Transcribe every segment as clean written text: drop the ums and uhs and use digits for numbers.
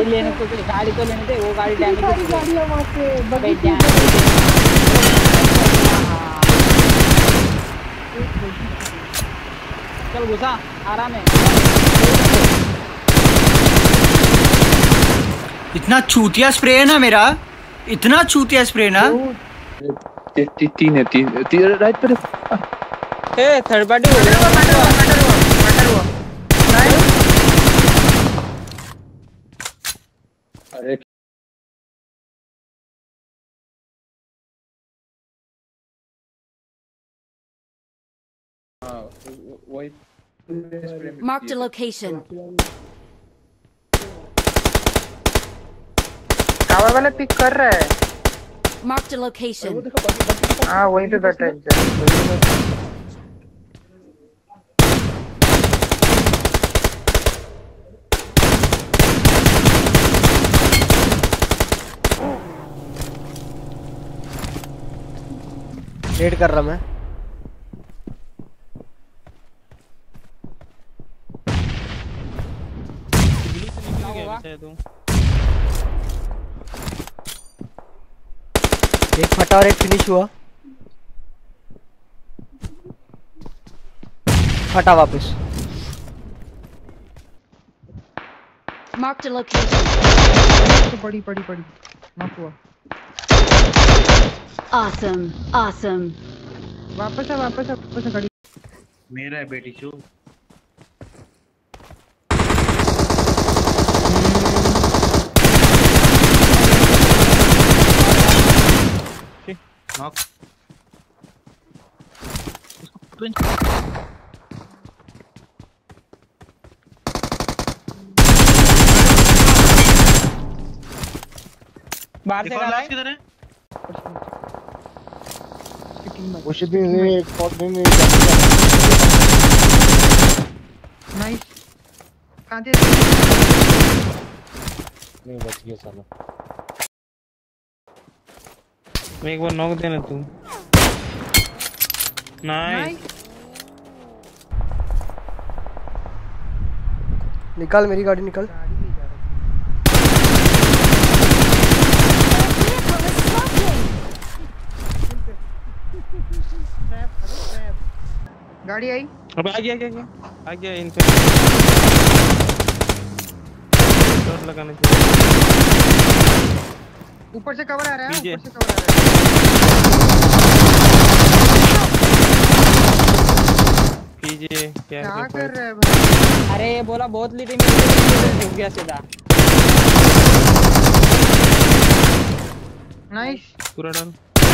लेने को गाड़ी तो लेने थे, वो गाड़ी डैमेज है। गाड़ी है वहां पे अबे डैमेज चल घुसा आराम है। इतना चूतिया स्प्रे है ना मेरा, इतना चूतिया स्प्रे ना। तीन राइट पर ए थर्ड पार्टी मटर हुआ। अरे वही Marked a location. टावर वाला पिक कर रहा है। Marked a location. हाँ वहीं पे बैठा है। रेड कर रहा मैं। एक फटा और एक फिनिश हुआ। फटा वापस। Marked a location. पड़ी नॉक हुआ। Awesome. वापस आ गाड़ी। मेरा है बेटी चू। नॉक बाहर से लास्ट किधर है? उसे भी एक पॉट में नाइस। कहां थे? नहीं बच गया साला। मैं एक बार नॉक देना तू। नाइस। निकाल मेरी गाड़ी निकाल। गाड़ी आई। अबे आ गया इन पे शॉट लगाने चाहिए। ऊपर से कवर आ रहा है। कीजिए क्या कर रहा है भाई? अरे ये बोला बहुत लिटी में रुक गया सीधा। नाइस। पूरा डाल।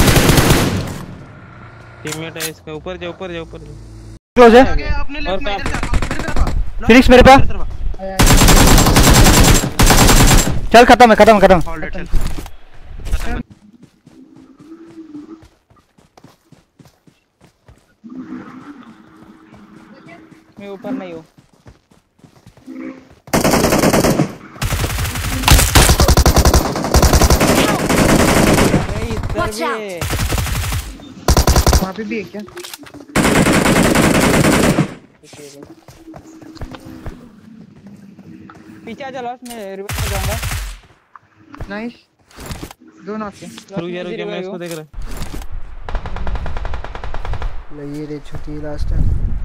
टीममेट है इसका। ऊपर जा। क्लोज है। और फिनिक्स मेरे पास। चल खत्म है। मैं ऊपर नहीं हूँ। Watch out. वहाँ पे भी है क्या? पीछे चलो, मैं रिवर्स पे जाऊंगा। नाइस। दो नॉक है। रुक जा मैं इसको देख रहा। नहीं ये रे छुट्टी लास्ट है।